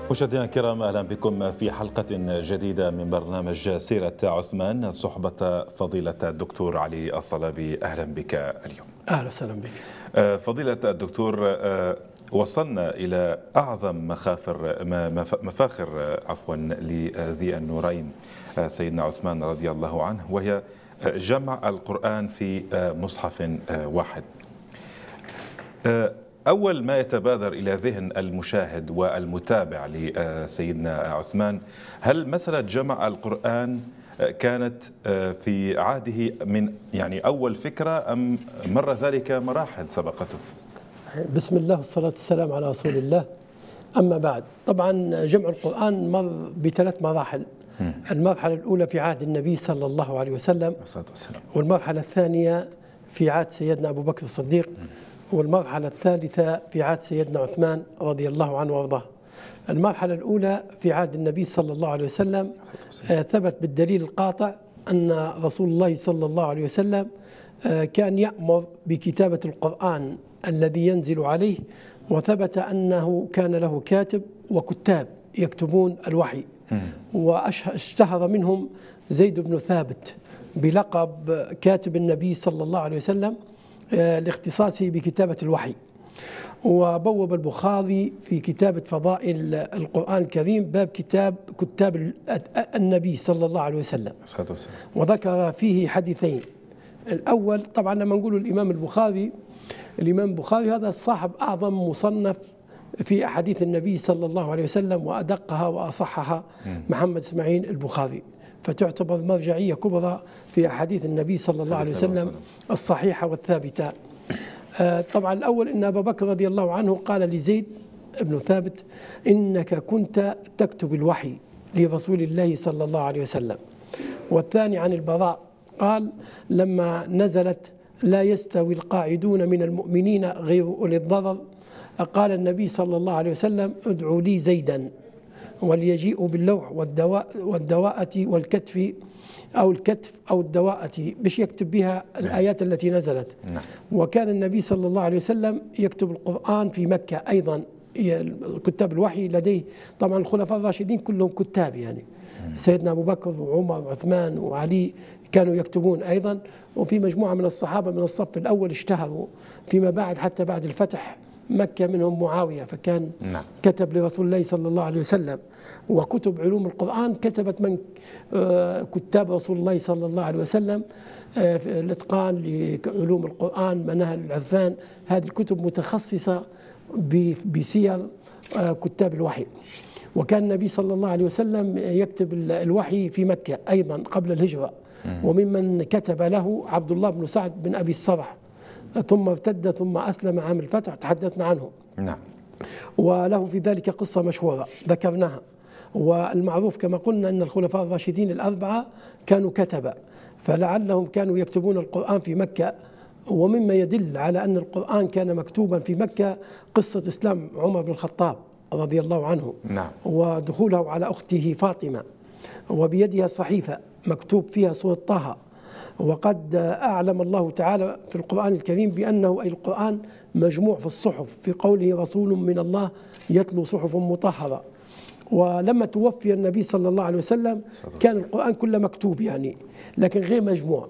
مشاهدينا الكرام، اهلا بكم في حلقه جديده من برنامج سيره عثمان، صحبه فضيله الدكتور علي الصلابي. اهلا بك اليوم. اهلا وسهلا بك. فضيله الدكتور، وصلنا الى اعظم مفاخر لذي النورين سيدنا عثمان رضي الله عنه، وهي جمع القرآن في مصحف واحد. أول ما يتبادر إلى ذهن المشاهد والمتابع لسيدنا عثمان، هل مسألة جمع القرآن كانت في عهده من أول فكرة، أم مر ذلك مراحل سبقته؟ بسم الله والصلاة والسلام على رسول الله. أما بعد، طبعا جمع القرآن مر بثلاث مراحل. المرحلة الأولى في عهد النبي صلى الله عليه وسلم، والمرحلة الثانية في عهد سيدنا أبو بكر الصديق، والمرحلة الثالثة في عهد سيدنا عثمان رضي الله عنه وارضاه. المرحلة الأولى في عهد النبي صلى الله عليه وسلم ثبت بالدليل القاطع أن رسول الله صلى الله عليه وسلم كان يأمر بكتابة القرآن الذي ينزل عليه، وثبت أنه كان له كاتب وكتاب يكتبون الوحي، واشتهر منهم زيد بن ثابت بلقب كاتب النبي صلى الله عليه وسلم لاختصاصه بكتابة الوحي. وبوب البخاري في كتابة فضائل القرآن الكريم باب كتاب النبي صلى الله عليه وسلم، وذكر فيه حديثين. الأول طبعا لما نقول الإمام البخاري هذا صاحب أعظم مصنف في أحاديث النبي صلى الله عليه وسلم، وأدقها وأصحها محمد إسماعيل البخاري، فتعتبر مرجعية كبرى في أحاديث النبي صلى الله عليه وسلم الصحيحة والثابتة. طبعا الأول إن أبا بكر رضي الله عنه قال لزيد بن ثابت: إنك كنت تكتب الوحي لرسول الله صلى الله عليه وسلم. والثاني عن البراء قال: لما نزلت لا يستوي القاعدون من المؤمنين غير أولي الضرر، قال النبي صلى الله عليه وسلم: ادعوا لي زيدا وليجيئوا باللوح والدواءة والكتف أو الكتف أو الدواءة باش يكتب بها الآيات التي نزلت. وكان النبي صلى الله عليه وسلم يكتب القرآن في مكة أيضا، كتاب الوحي لديه. طبعا الخلفاء الراشدين كلهم كتاب، سيدنا أبو بكر وعمر وعثمان وعلي كانوا يكتبون أيضا، وفي مجموعة من الصحابة من الصف الأول اشتهروا فيما بعد حتى بعد الفتح مكة، منهم معاوية، فكان كتب لرسول الله صلى الله عليه وسلم. وكتب علوم القرآن كتبت من كتاب رسول الله صلى الله عليه وسلم، الإتقان لعلوم القرآن، مناهل العرفان، هذه الكتب متخصصة بسير كتاب الوحي. وكان النبي صلى الله عليه وسلم يكتب الوحي في مكة أيضا قبل الهجرة، وممن كتب له عبد الله بن سعد بن أبي الصرح، ثم ارتد ثم أسلم عام الفتح، تحدثنا عنه. وله في ذلك قصة مشهورة ذكرناها. والمعروف كما قلنا أن الخلفاء الراشدين الأربعة كانوا كتبة، فلعلهم كانوا يكتبون القرآن في مكة. ومما يدل على أن القرآن كان مكتوبا في مكة قصة إسلام عمر بن الخطاب رضي الله عنه، ودخوله على أخته فاطمة وبيدها صحيفة مكتوب فيها سورة طه. وقد أعلم الله تعالى في القرآن الكريم بأنه أي القرآن مجموع في الصحف، في قوله: رسول من الله يتلو صحف مطهرة. ولما توفي النبي صلى الله عليه وسلم كان القرآن كله مكتوب، لكن غير مجموع،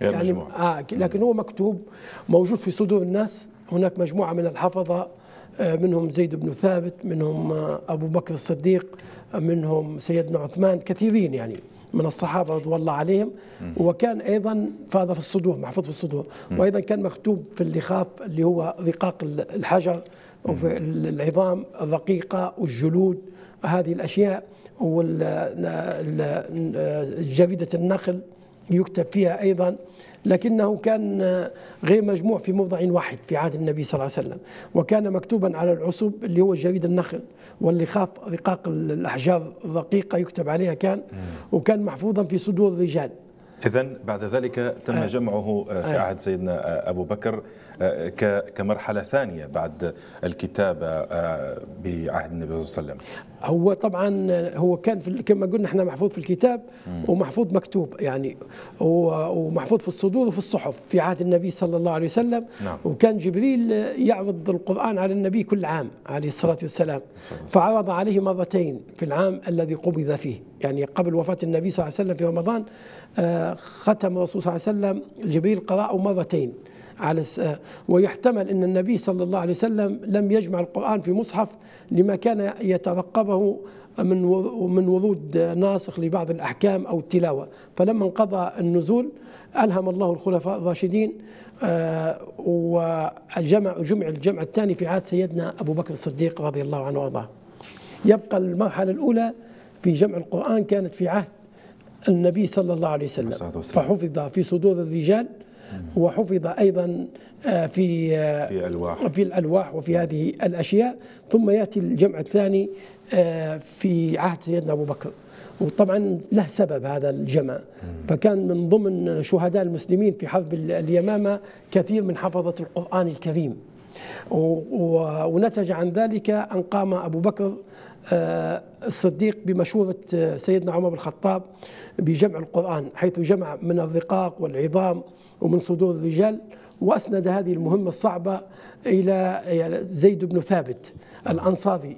لكن هو مكتوب موجود في صدور الناس. هناك مجموعة من الحفظة، منهم زيد بن ثابت، منهم أبو بكر الصديق، منهم سيدنا عثمان، كثيرين من الصحابة رضوان الله عليهم. وكان أيضا هذا في الصدور، محفوظ في الصدور. وأيضا كان مكتوب في اللخاف اللي هو رقاق الحجر، وفي العظام الرقيقة والجلود، هذه الأشياء، وجريدة النخل يكتب فيها أيضا، لكنه كان غير مجموع في موضع واحد في عهد النبي صلى الله عليه وسلم. وكان مكتوبا على العصب اللي هو جريد النخل، واللخاف رقاق الأحجار الرقيقة يكتب عليها كان، وكان محفوظا في صدور الرجال. إذن بعد ذلك تم جمعه في عهد سيدنا أبو بكر كمرحلة ثانية بعد الكتابة بعهد النبي صلى الله عليه وسلم؟ هو طبعا هو كان كما قلنا احنا محفوظ في الكتاب ومحفوظ مكتوب يعني، ومحفوظ في الصدور وفي الصحف في عهد النبي صلى الله عليه وسلم. نعم. وكان جبريل يعرض القرآن على النبي كل عام عليه الصلاة والسلام، فعرض عليه مرتين في العام الذي قبض فيه، يعني قبل وفاة النبي صلى الله عليه وسلم في رمضان ختم الرسول صلى الله عليه وسلم جبريل قرأه مرتين على ويحتمل أن النبي صلى الله عليه وسلم لم يجمع القرآن في مصحف لما كان يترقبه من ورود ناسخ لبعض الأحكام أو التلاوة، فلما انقضى النزول ألهم الله الخلفاء الراشدين وجمع الجمع الثاني في عهد سيدنا أبو بكر الصديق رضي الله عنه وارضاه. يبقى المرحلة الأولى في جمع القرآن كانت في عهد النبي صلى الله عليه وسلم، فحفظ في صدور الرجال وحفظ أيضا في الألواح وفي هذه الأشياء. ثم يأتي الجمع الثاني في عهد سيدنا أبو بكر، وطبعا له سبب هذا الجمع، فكان من ضمن شهداء المسلمين في حرب اليمامة كثير من حفظة القرآن الكريم، ونتج عن ذلك أن قام أبو بكر الصديق بمشورة سيدنا عمر بن الخطاب بجمع القرآن، حيث جمع من الرقاق والعظام ومن صدور الرجال، وأسند هذه المهمة الصعبة إلى زيد بن ثابت الأنصاري.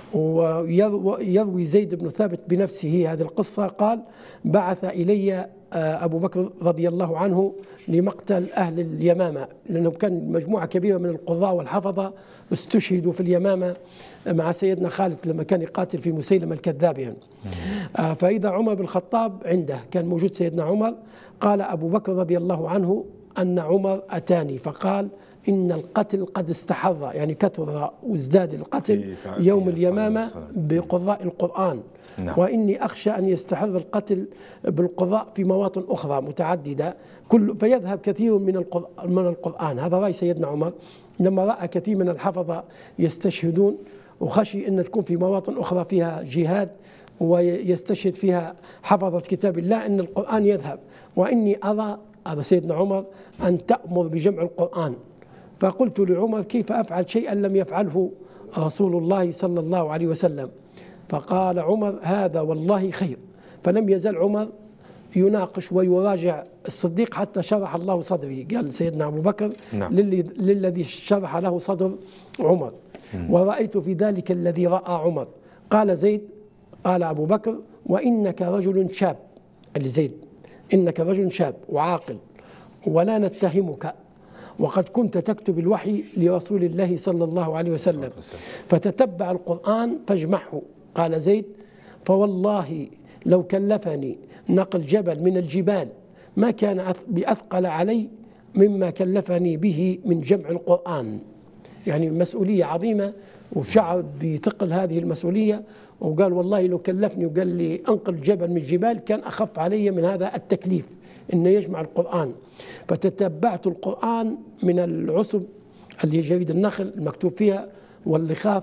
ويروي زيد بن ثابت بنفسه هذه القصة، قال: بعث إلي أبو بكر رضي الله عنه لمقتل أهل اليمامة، لأنه كان مجموعة كبيرة من القضاة والحفظة استشهدوا في اليمامة مع سيدنا خالد لما كان يقاتل في مسيلمة الكذاب يعني. فإذا عمر بن الخطاب عنده، كان موجود سيدنا عمر، قال أبو بكر رضي الله عنه أن عمر أتاني فقال: إن القتل قد استحر، يعني كثر وازداد القتل يوم اليمامة بقراء القرآن. نعم. وإني أخشى أن يستحر القتل بالقراء في مواطن أخرى متعددة فيذهب كثير من القرآن. هذا رأي سيدنا عمر لما رأى كثير من الحفظة يستشهدون، وخشي أن تكون في مواطن أخرى فيها جهاد ويستشهد فيها حفظة كتاب الله أن القرآن يذهب. وإني أرى، هذا سيدنا عمر، أن تأمر بجمع القرآن. فقلت لعمر: كيف أفعل شيئا لم يفعله رسول الله صلى الله عليه وسلم؟ فقال عمر: هذا والله خير. فلم يزل عمر يناقش ويراجع الصديق حتى شرح الله صدري. قال سيدنا أبو بكر: نعم. للذي شرح له صدر عمر. ورأيت في ذلك الذي رأى عمر. قال زيد، قال أبو بكر: وإنك رجل شاب، لزيد: إنك رجل شاب وعاقل ولا نتهمك، وقد كنت تكتب الوحي لرسول الله صلى الله عليه وسلم، فتتبع القرآن فاجمعه. قال زيد: فوالله لو كلفني نقل جبل من الجبال ما كان بأثقل علي مما كلفني به من جمع القرآن. يعني مسؤولية عظيمة، وشعر بثقل هذه المسؤولية، وقال: والله لو كلفني وقال لي أنقل جبل من الجبال كان أخف علي من هذا التكليف إن يجمع القرآن. فتتبعت القرآن من العصب اللي هي جريد النخل المكتوب فيها، واللخاف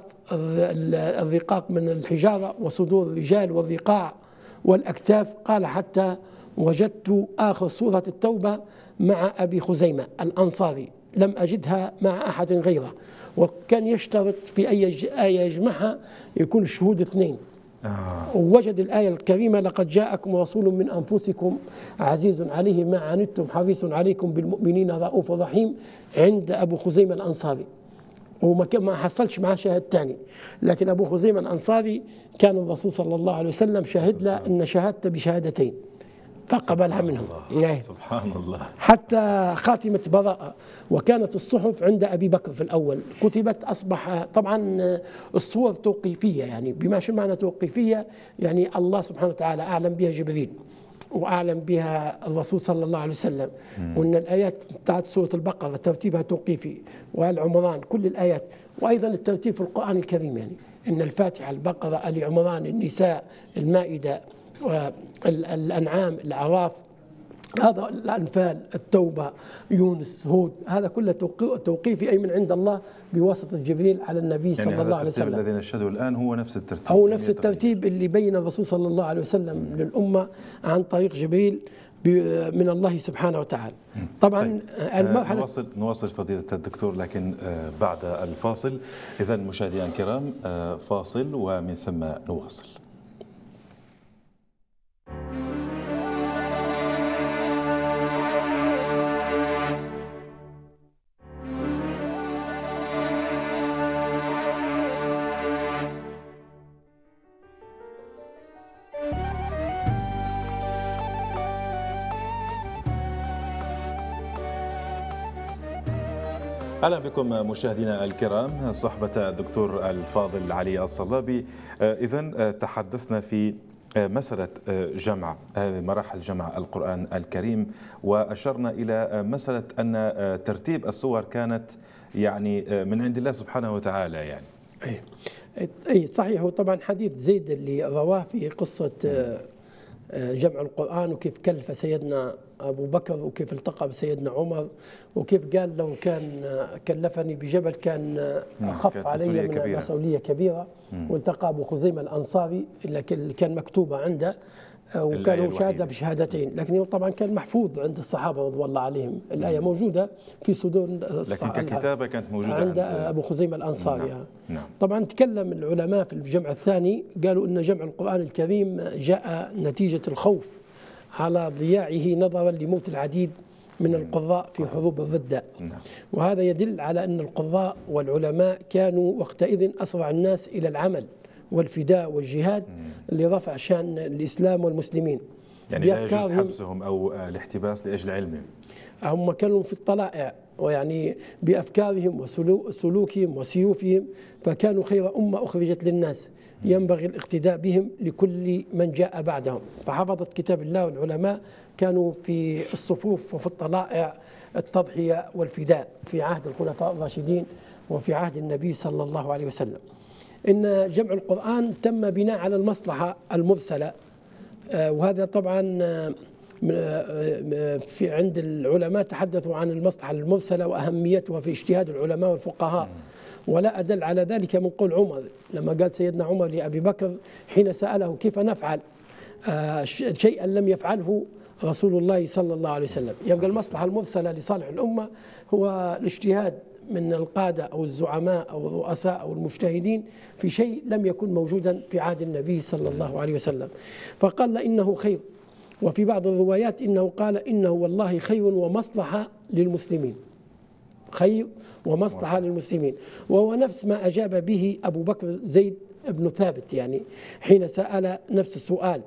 الرقاق من الحجارة، وصدور الرجال والرقاع والأكتاف. قال: حتى وجدت آخر سورة التوبة مع أبي خزيمة الأنصاري، لم أجدها مع أحد غيره. وكان يشترط في أي آية يجمعها يكون الشهود اثنين. ووجد الآية الكريمة: لقد جاءكم رسول من أنفسكم عزيز عليه ما عنتم حريص عليكم بالمؤمنين رؤوف رحيم، عند أبو خزيمة الأنصاري. وما حصلش معاه شاهد ثاني، لكن أبو خزيمة الأنصاري كان الرسول صلى الله عليه وسلم شهد له أن شهادته بشهادتين فقبلها منهم. سبحان الله. حتى خاتمة براءة. وكانت الصحف عند أبي بكر في الأول كتبت، أصبح طبعا الصور توقيفية، يعني بما شو معنى توقيفية؟ يعني الله سبحانه وتعالى أعلم بها جبريل وأعلم بها الرسول صلى الله عليه وسلم، وأن الآيات بتاعت سورة البقرة ترتيبها توقيفي، وآل عمران كل الآيات، وأيضا الترتيب في القرآن الكريم، يعني إن الفاتحة، البقرة، آل عمران، النساء، المائدة، الأنعام، الأعراف، هذا الأنفال، التوبة، يونس، هود، هذا كله توقيفي، أي من عند الله بواسطة جبريل على النبي صلى الله عليه وسلم. الذي نشهده الآن هو نفس الترتيب، هو نفس الترتيب اللي بين الرسول صلى الله عليه وسلم للأمة عن طريق جبريل من الله سبحانه وتعالى. طبعا المرحلة نواصل فضيلة الدكتور لكن بعد الفاصل. إذا مشاهدينا الكرام فاصل ومن ثم نواصل. أهلا بكم مشاهدينا الكرام، صحبة الدكتور الفاضل علي الصلابي. إذن تحدثنا في مسألة جمع مراحل جمع القرآن الكريم، وأشرنا إلى مسألة أن ترتيب السور كانت يعني من عند الله سبحانه وتعالى يعني. أي صحيح. وطبعا حديث زيد اللي رواه في قصة جمع القرآن، وكيف كلف سيدنا أبو بكر، وكيف التقى بسيدنا عمر، وكيف قال لو كان كلفني بجبل كان أخف علي من مسؤولية كبيرة. والتقى أبو خزيمة الأنصاري اللي كان مكتوبة عنده، وكانوا شهادة بشهادتين، لكن طبعا كان محفوظ عند الصحابة رضوان الله عليهم. الآية موجودة في صدور لكن ككتابة كانت موجودة عند أبو خزيمة الأنصاري. نعم. طبعا تكلم العلماء في الجمع الثاني، قالوا أن جمع القرآن الكريم جاء نتيجة الخوف على ضياعه نظرا لموت العديد من القراء في حروب الردة. وهذا يدل على أن القراء والعلماء كانوا وقتئذ أسرع الناس إلى العمل والفداء والجهاد لرفع شان الإسلام والمسلمين. يعني لا يجوز حبسهم أو الاحتباس لأجل علمهم. هم كانوا في الطلائع، ويعني بأفكارهم وسلوكهم وسيوفهم، فكانوا خير أمة أخرجت للناس، ينبغي الاقتداء بهم لكل من جاء بعدهم. فحفظت كتاب الله، والعلماء كانوا في الصفوف وفي الطلائع التضحية والفداء في عهد الخلفاء الراشدين وفي عهد النبي صلى الله عليه وسلم. إن جمع القرآن تم بناء على المصلحة المرسلة، وهذا طبعا في عند العلماء تحدثوا عن المصلحة المرسلة وأهميتها في اجتهاد العلماء والفقهاء. ولا أدل على ذلك من قول عمر لما قال سيدنا عمر لأبي بكر حين سأله كيف نفعل شيئا لم يفعله رسول الله صلى الله عليه وسلم. يبقى المصلحة المرسلة لصالح الأمة هو الاجتهاد من القادة أو الزعماء أو الرؤساء أو المجتهدين في شيء لم يكن موجودا في عهد النبي صلى الله عليه وسلم، فقال إنه خير. وفي بعض الروايات إنه قال إنه والله خير ومصلحة للمسلمين، خير ومصلحة للمسلمين. وهو نفس ما أجاب به أبو بكر زيد بن ثابت يعني حين سأل نفس السؤال.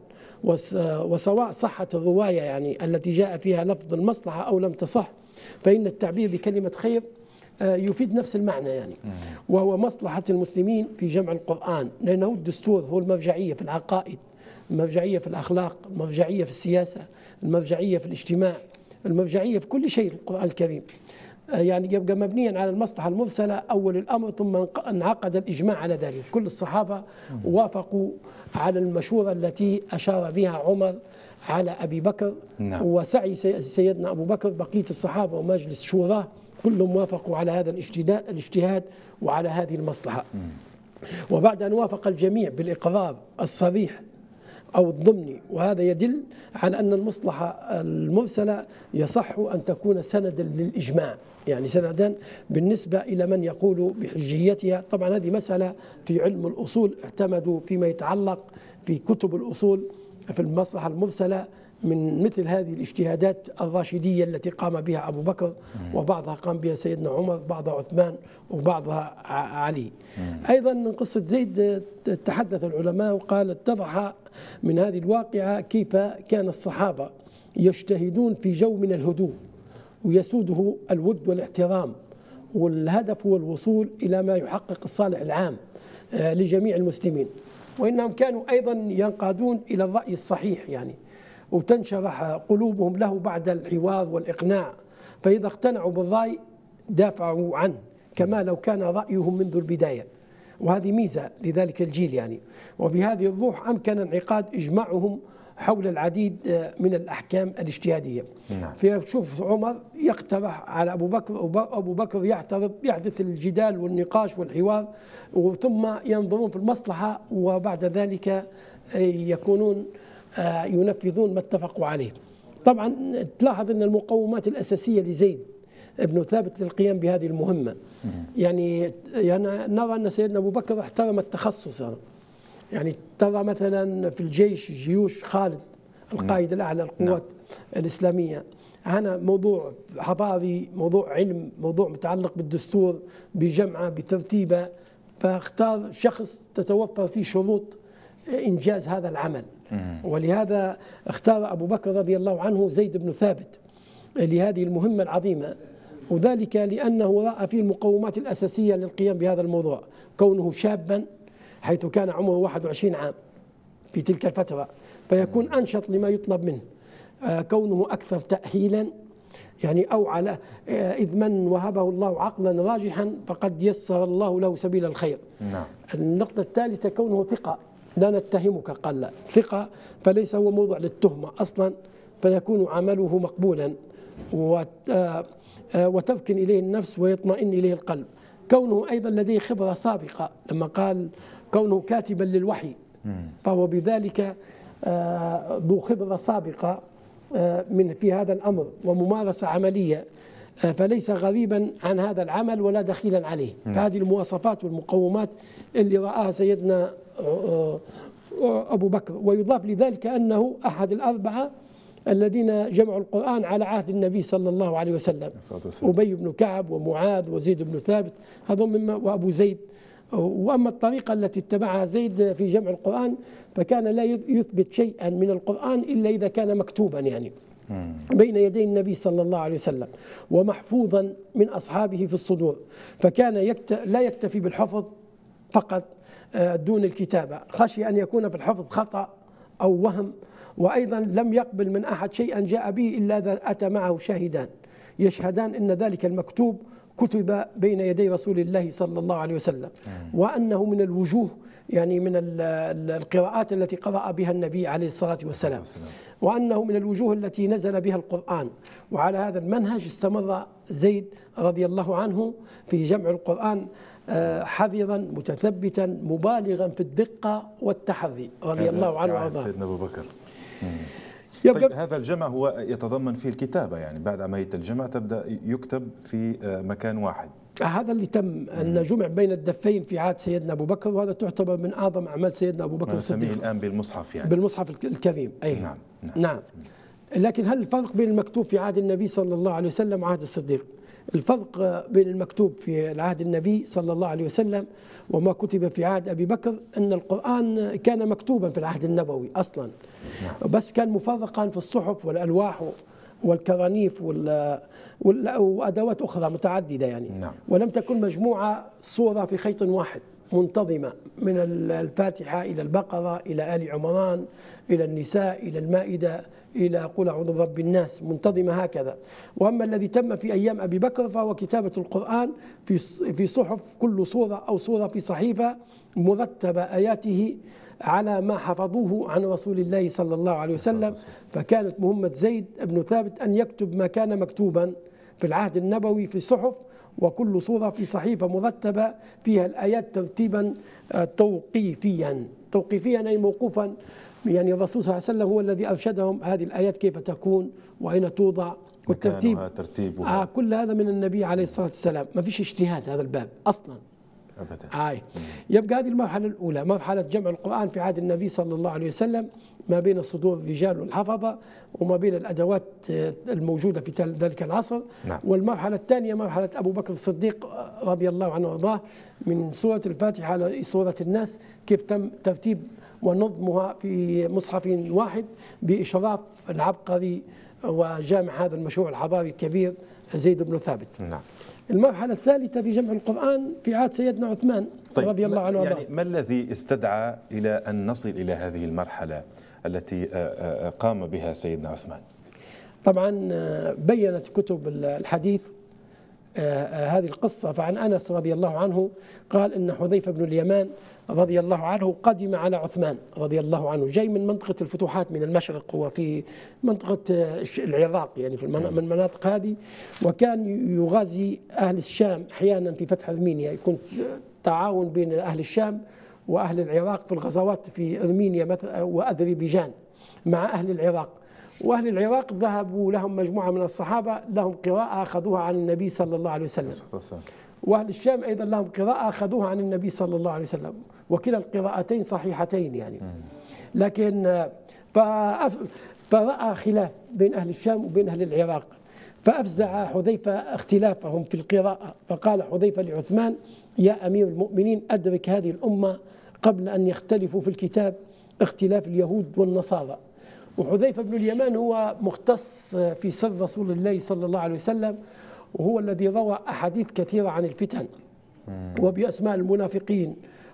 وسواء صحت الرواية يعني التي جاء فيها لفظ المصلحة أو لم تصح، فإن التعبير بكلمة خير يفيد نفس المعنى يعني، وهو مصلحة المسلمين في جمع القرآن، لأنه الدستور هو المرجعية في العقائد، المرجعية في الأخلاق، المرجعية في السياسة، المرجعية في الاجتماع، المرجعية في كل شيء. القرآن الكريم يعني يبقى مبنيا على المصلحة المرسلة أول الأمر، ثم انعقد الإجماع على ذلك. كل الصحابة وافقوا على المشورة التي أشار بها عمر على أبي بكر. وسعي سيدنا أبو بكر، بقية الصحابة ومجلس شوراه كلهم وافقوا على هذا الاجتهاد وعلى هذه المصلحة. وبعد أن وافق الجميع بالإقرار الصريح أو الضمني، وهذا يدل على أن المصلحة المرسلة يصح أن تكون سندا للإجماع، يعني سندا بالنسبة إلى من يقول بحجيتها. طبعا هذه مسألة في علم الأصول اعتمدوا فيما يتعلق في كتب الأصول في المصلحة المرسلة من مثل هذه الاجتهادات الراشدية التي قام بها أبو بكر، وبعضها قام بها سيدنا عمر، بعضها عثمان، وبعضها علي. أيضا من قصة زيد تحدث العلماء وقال اتضح من هذه الواقعة كيف كان الصحابة يجتهدون في جو من الهدوء ويسوده الود والاحترام، والهدف هو الوصول إلى ما يحقق الصالح العام لجميع المسلمين. وإنهم كانوا أيضا ينقادون إلى الرأي الصحيح يعني، وتنشرح قلوبهم له بعد الحوار والإقناع، فإذا اقتنعوا بالرأي دافعوا عنه كما لو كان رأيهم منذ البداية. وهذه ميزة لذلك الجيل يعني. وبهذه الروح أمكن انعقاد إجماعهم حول العديد من الأحكام الاجتهادية. فيشوف عمر يقترح على أبو بكر، وأبو بكر يعترض، يحدث الجدال والنقاش والحوار، ثم ينظرون في المصلحة، وبعد ذلك يكونون ينفذون ما اتفقوا عليه. طبعا تلاحظ أن المقومات الأساسية لزيد ابن ثابت للقيام بهذه المهمة، يعني نرى أن سيدنا أبو بكر احترم التخصص، يعني ترى مثلا في الجيش جيوش خالد القائد الأعلى للقوات الإسلامية، هنا موضوع حضاري، موضوع علم، موضوع متعلق بالدستور، بجمعه، بترتيبه، فاختار شخص تتوفر فيه شروط إنجاز هذا العمل. ولهذا اختار أبو بكر رضي الله عنه زيد بن ثابت لهذه المهمة العظيمة، وذلك لأنه رأى فيه المقومات الأساسية للقيام بهذا الموضوع، كونه شابا حيث كان عمره 21 عام في تلك الفترة، فيكون أنشط لما يطلب منه، كونه أكثر تأهيلا، يعني أو على إذ من وهبه الله عقلا راجحا فقد يسر الله له سبيل الخير. النقطة الثالثة كونه ثقة، لا نتهمك، قال لا، ثقة، فليس هو موضوع للتهمة أصلا، فيكون عمله مقبولا وتركن إليه النفس ويطمئن إليه القلب. كونه أيضا لديه خبرة سابقة، لما قال كونه كاتبا للوحي فهو بذلك ذو خبرة سابقة في هذا الأمر وممارسة عملية، فليس غريبا عن هذا العمل ولا دخيلا عليه. فهذه المواصفات والمقومات اللي رآها سيدنا أبو بكر. ويضاف لذلك أنه أحد الأربعة الذين جمعوا القرآن على عهد النبي صلى الله عليه وسلم، أبي بن كعب ومعاذ وزيد بن ثابت، هذول مما، وأبو زيد. وأما الطريقة التي اتبعها زيد في جمع القرآن فكان لا يثبت شيئا من القرآن إلا إذا كان مكتوبا، يعني بين يدي النبي صلى الله عليه وسلم ومحفوظا من أصحابه في الصدور، فكان لا يكتفي بالحفظ فقط دون الكتابة، خشي أن يكون في الحفظ خطأ أو وهم، وأيضا لم يقبل من أحد شيئا جاء به إلا إذا أتى معه شاهدان يشهدان أن ذلك المكتوب كتب بين يدي رسول الله صلى الله عليه وسلم، وأنه من الوجوه، يعني من القراءات التي قرأ بها النبي عليه الصلاة والسلام، وأنه من الوجوه التي نزل بها القرآن. وعلى هذا المنهج استمر زيد رضي الله عنه في جمع القرآن حذرا متثبتا مبالغا في الدقة والتحري رضي الله عنه وارضاه. سيدنا أبو بكر. طيب هذا الجمع هو يتضمن فيه الكتابة، يعني بعد عملية الجمع تبدأ يكتب في مكان واحد. هذا اللي تم، أن جمع بين الدفين في عهد سيدنا أبو بكر، وهذا تعتبر من أعظم أعمال سيدنا أبو بكر الصديق. نسميه الآن بالمصحف، يعني بالمصحف الكريم. أي نعم. لكن هل الفرق بين المكتوب في عهد النبي صلى الله عليه وسلم وعهد الصديق؟ الفرق بين المكتوب في عهد النبي صلى الله عليه وسلم وما كتب في عهد أبي بكر أن القرآن كان مكتوبا في العهد النبوي أصلا، بس كان مفرقا في الصحف والألواح والكرانيف وأدوات أخرى متعددة، يعني ولم تكن مجموعة صورة في خيط واحد منتظمة من الفاتحة إلى البقرة إلى آل عمران إلى النساء إلى المائدة إلى قل أعوذ برب الناس، منتظمة هكذا. وأما الذي تم في أيام أبي بكر فهو كتابة القرآن في صحف، كل صورة أو صورة في صحيفة مرتبة آياته على ما حفظوه عن رسول الله صلى الله عليه وسلم. فكانت مهمة زيد بن ثابت أن يكتب ما كان مكتوبا في العهد النبوي في صحف، وكل صورة في صحيفة مرتبة فيها الآيات ترتيبا توقيفيا أي موقوفا، يعني الرسول صلى الله عليه وسلم هو الذي أرشدهم هذه الآيات كيف تكون وأين توضع والترتيب، كل هذا من النبي عليه الصلاة والسلام، ما فيش اجتهاد هذا الباب أصلا أبدا. يبقى هذه المرحلة الأولى، مرحلة جمع القرآن في عهد النبي صلى الله عليه وسلم ما بين الصدور الرجال والحفظة وما بين الأدوات الموجودة في ذلك العصر. والمرحلة الثانية مرحلة أبو بكر الصديق رضي الله عنه وارضاه، من سورة الفاتحة لسورة الناس، كيف تم ترتيب ونظمها في مصحف واحد بإشراف العبقري وجامع هذا المشروع الحضاري الكبير زيد بن ثابت. المرحلة الثالثة في جمع القرآن في عهد سيدنا عثمان رضي الله عنه وارضاه. يعني ما الذي استدعى إلى أن نصل إلى هذه المرحلة التي قام بها سيدنا عثمان؟ طبعا بيّنت كتب الحديث هذه القصة. فعن أنس رضي الله عنه قال إن حذيفة بن اليمان رضي الله عنه قدم على عثمان رضي الله عنه، جاي من منطقة الفتوحات من المشرق، وفي منطقة العراق، يعني في من المناطق هذه، وكان يغازي أهل الشام أحيانا في فتح أرمينيا، يكون تعاون بين أهل الشام وأهل العراق في الغزوات في أرمينيا وأذربيجان مع أهل العراق. وأهل العراق ذهبوا لهم مجموعة من الصحابة لهم قراءة أخذوها عن النبي صلى الله عليه وسلم، وأهل الشام أيضا لهم قراءة أخذوها عن النبي صلى الله عليه وسلم، وكلا القراءتين صحيحتين يعني. لكن فرأى خلاف بين أهل الشام وبين أهل العراق، فأفزع حذيفة اختلافهم في القراءة، فقال حذيفة لعثمان: يا أمير المؤمنين أدرك هذه الأمة قبل أن يختلفوا في الكتاب اختلاف اليهود والنصارى. وحذيفة بن اليمان هو مختص في سر رسول الله صلى الله عليه وسلم، وهو الذي روى أحاديث كثيرة عن الفتن وبأسماء المنافقين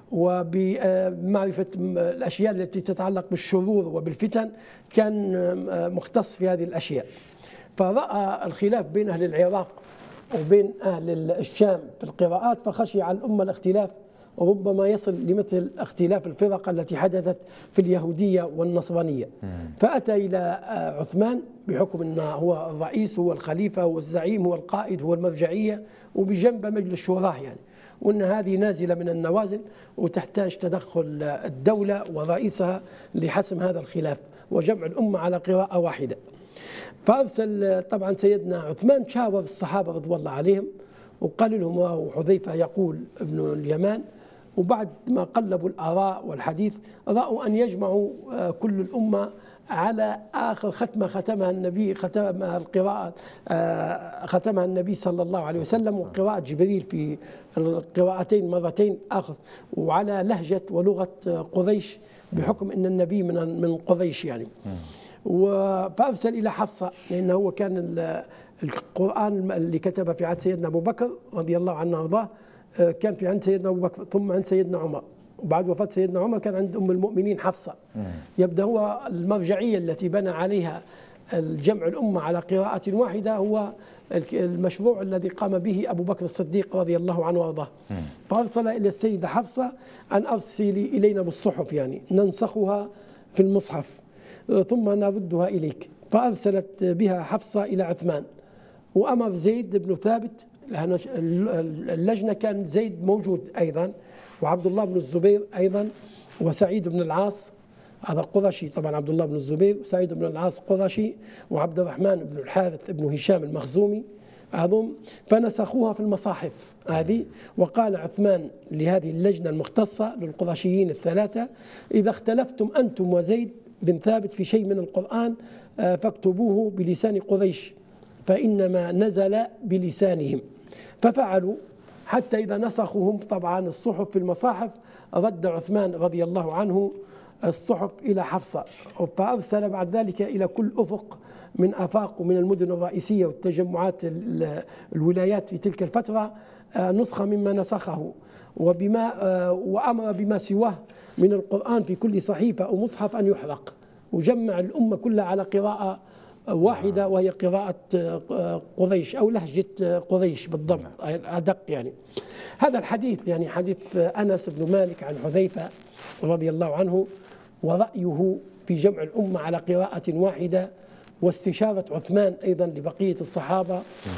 وبمعرفة الأشياء التي تتعلق بالشرور وبالفتن، كان مختص في هذه الأشياء. فرأى الخلاف بين أهل العراق وبين أهل الشام في القراءات، فخشي على الأمة الاختلاف، وربما يصل لمثل اختلاف الفرق التي حدثت في اليهودية والنصرانية. فأتى إلى عثمان بحكم أنه هو الرئيس، هو الخليفة، هو الزعيم، هو القائد، هو المرجعية، وبجنب مجلس شوراه يعني، وأن هذه نازلة من النوازل وتحتاج تدخل الدولة ورئيسها لحسم هذا الخلاف وجمع الأمة على قراءة واحدة. فأرسل طبعا سيدنا عثمان شاور الصحابة رضوان الله عليهم وقال لهم، وحذيفة يقول ابن اليمان، وبعد ما قلبوا الآراء والحديث رأوا أن يجمعوا كل الأمة على آخر ختمة ختمها النبي، ختمها القراءة ختمها النبي صلى الله عليه وسلم، وقراءة جبريل في القراءتين مرتين آخر، وعلى لهجة ولغة قريش بحكم أن النبي من قريش يعني. فأرسل إلى حفصة، لأنه هو كان القرآن اللي كتبه في عهد سيدنا أبو بكر رضي الله عنه وارضاه كان في عند سيدنا أبو بكر، ثم عند سيدنا عمر، وبعد وفاة سيدنا عمر كان عند أم المؤمنين حفصة. يبدأ هو المرجعية التي بنى عليها الجمع الأمة على قراءة واحدة هو المشروع الذي قام به أبو بكر الصديق رضي الله عنه وارضاه. فأرسل إلى السيدة حفصة أن أرسلي إلينا بالصحف، يعني ننسخها في المصحف ثم نردها إليك. فأرسلت بها حفصة إلى عثمان، وأمر زيد بن ثابت، اللجنة كان زيد موجود أيضا، وعبد الله بن الزبير أيضا، وسعيد بن العاص، هذا قرشي طبعا، عبد الله بن الزبير وسعيد بن العاص قرشي، وعبد الرحمن بن الحارث بن هشام المخزومي أظن، فنسخوها في المصاحف هذه. وقال عثمان لهذه اللجنة المختصة للقرشيين الثلاثة: إذا اختلفتم أنتم وزيد بن ثابت في شيء من القرآن فاكتبوه بلسان قريش، فإنما نزل بلسانهم. ففعلوا، حتى إذا نسخوهم طبعا الصحف في المصاحف، رد عثمان رضي الله عنه الصحف إلى حفصة، فأرسل بعد ذلك إلى كل أفق من آفاق ومن المدن الرئيسية والتجمعات الولايات في تلك الفترة نسخة مما نسخه، وأمر بما سواه من القرآن في كل صحيفة أو مصحف أن يحرق، وجمع الأمة كلها على قراءة واحدة، وهي قراءة قريش أو لهجة قريش بالضبط أدق يعني. هذا الحديث يعني حديث أنس بن مالك عن حذيفة رضي الله عنه، ورأيه في جمع الأمة على قراءة واحدة، واستشارة عثمان أيضا لبقية الصحابة،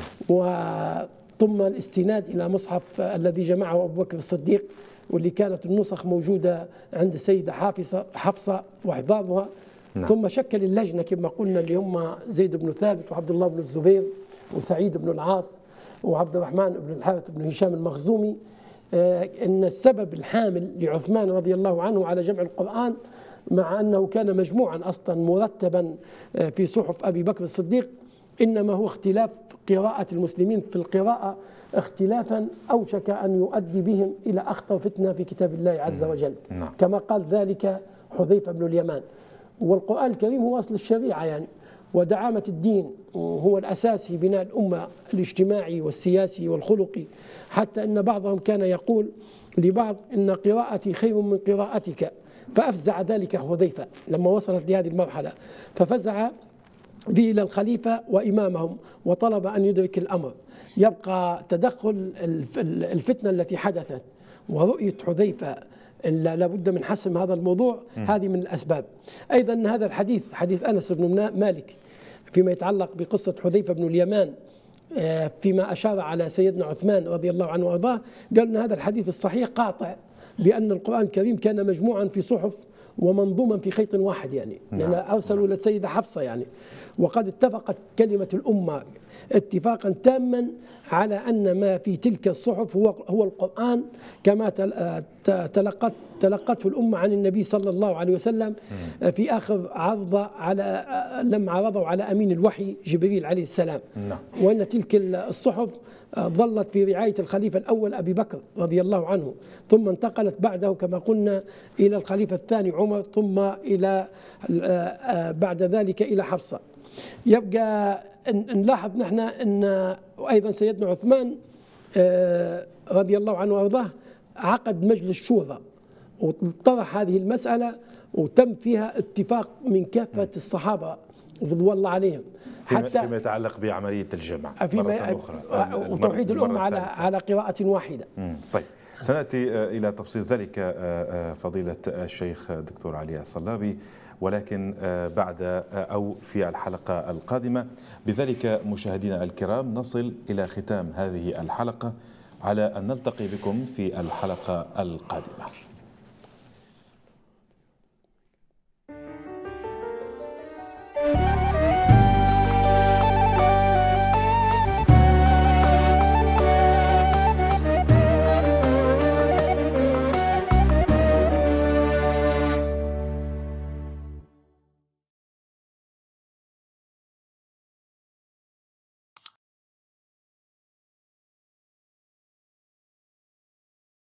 ثم الاستناد إلى مصحف الذي جمعه أبو بكر الصديق، واللي كانت النسخ موجودة عند السيدة حفصة وإحضارها. ثم شكل اللجنة كما قلنا اللي هم زيد بن ثابت وعبد الله بن الزبير وسعيد بن العاص وعبد الرحمن بن الحارث بن هشام المخزومي. إن السبب الحامل لعثمان رضي الله عنه على جمع القرآن، مع أنه كان مجموعا أصلا مرتبا في صحف أبي بكر الصديق، إنما هو اختلاف قراءة المسلمين في القراءة، اختلافا أوشك أن يؤدي بهم إلى أخطر فتنة في كتاب الله عز وجل، كما قال ذلك حذيفة بن اليمان. والقرآن الكريم هو أصل الشريعة يعني، ودعامة الدين هو الأساس في بناء الأمة الاجتماعي والسياسي والخلقي، حتى أن بعضهم كان يقول لبعض إن قراءتي خير من قراءتك، فأفزع ذلك حذيفة لما وصلت لهذه المرحلة، ففزع به إلى الخليفة وإمامهم وطلب أن يدرك الأمر. يبقى تدخل الفتنة التي حدثت ورؤية حذيفة لابد من حسم هذا الموضوع، هذه من الأسباب. أيضا هذا الحديث حديث أنس بن مالك فيما يتعلق بقصة حذيفة بن اليمان، فيما أشار على سيدنا عثمان رضي الله عنه وارضاه، قال أن هذا الحديث الصحيح قاطع بأن القرآن الكريم كان مجموعا في صحف ومنظوما في خيط واحد يعني، لأن أرسلوا للسيدة حفصة يعني. وقد اتفقت كلمة الأمة اتفاقا تاما على أن ما في تلك الصحف هو القرآن كما تلقته الأمة عن النبي صلى الله عليه وسلم في آخر عرض لما عرضوا على أمين الوحي جبريل عليه السلام. وأن تلك الصحف ظلت في رعاية الخليفة الأول أبي بكر رضي الله عنه، ثم انتقلت بعده كما قلنا إلى الخليفة الثاني عمر، ثم إلى بعد ذلك إلى حفصة. يبقى نلاحظ نحن أن أيضا سيدنا عثمان رضي الله عنه وأرضاه عقد مجلس شورى وطرح هذه المسألة، وتم فيها اتفاق من كافة الصحابة رضوان الله عليهم، حتى فيما يتعلق بعملية الجمع مرة أخرى وتوحيد الأمة على قراءة واحدة. طيب، سنأتي إلى تفصيل ذلك فضيلة الشيخ دكتور علي الصلابي، ولكن بعد أو في الحلقة القادمة. بذلك مشاهدينا الكرام نصل إلى ختام هذه الحلقة، على أن نلتقي بكم في الحلقة القادمة.